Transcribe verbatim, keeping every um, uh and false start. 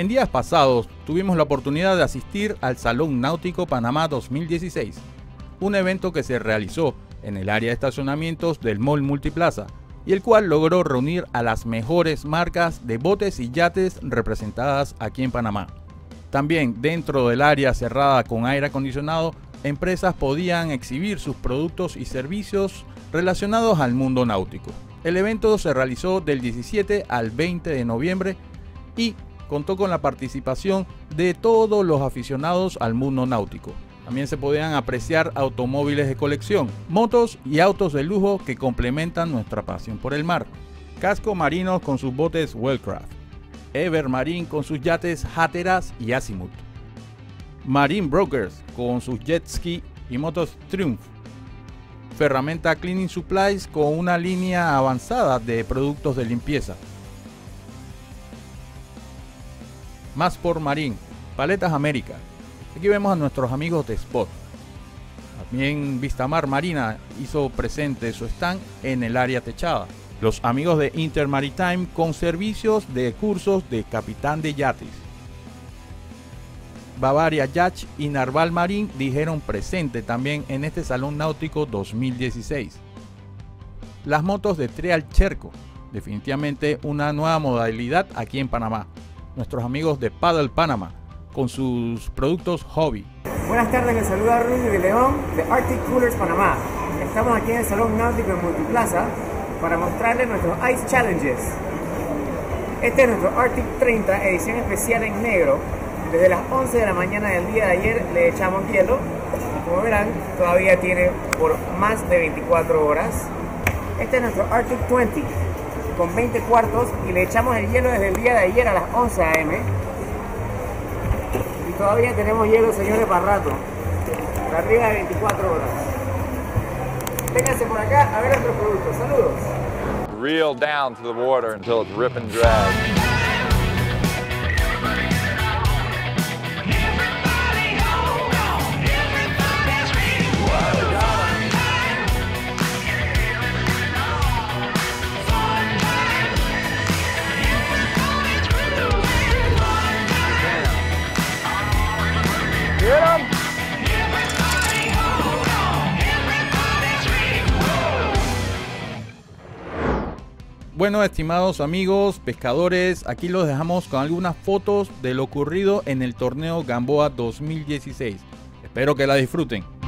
En días pasados tuvimos la oportunidad de asistir al Salón Náutico Panamá dos mil dieciséis, un evento que se realizó en el área de estacionamientos del Mall Multiplaza y el cual logró reunir a las mejores marcas de botes y yates representadas aquí en Panamá. También dentro del área cerrada con aire acondicionado, empresas podían exhibir sus productos y servicios relacionados al mundo náutico. El evento se realizó del diecisiete al veinte de noviembre y contó con la participación de todos los aficionados al mundo náutico. También se podían apreciar automóviles de colección, motos y autos de lujo que complementan nuestra pasión por el mar. Casco Marinos con sus botes Wellcraft, Evermarine con sus yates Hatteras y Azimuth, Marine Brokers con sus jet ski y motos Triumph, Ferramenta Cleaning Supplies con una línea avanzada de productos de limpieza, Masport Marine, Paletas América. Aquí vemos a nuestros amigos de Spot. También Vistamar Marina hizo presente su stand en el área techada. Los amigos de Intermaritime con servicios de cursos de capitán de yates. Bavaria Yacht y Narval Marine dijeron presente también en este Salón Náutico dos mil dieciséis. Las motos de Trial Cherco, definitivamente una nueva modalidad aquí en Panamá. Nuestros amigos de Paddle Panama con sus productos hobby. Buenas tardes, les saluda Rudy de León de Arctic Coolers Panamá. Estamos aquí en el Salón Náutico en Multiplaza para mostrarles nuestros Ice Challenges. Este es nuestro Arctic treinta, edición especial en negro. Desde las once de la mañana del día de ayer le echamos hielo. Como verán, todavía tiene por más de veinticuatro horas. Este es nuestro Arctic veinte con veinte cuartos y le echamos el hielo desde el día de ayer a las once a eme y todavía tenemos hielo, señores, para rato, para arriba de veinticuatro horas. Vénganse por acá a ver nuestros productos. Saludos. Reel down to the water until it's rip and drag. Bueno, estimados amigos pescadores, aquí los dejamos con algunas fotos de lo ocurrido en el torneo Gamboa dos mil dieciséis. Espero que la disfruten.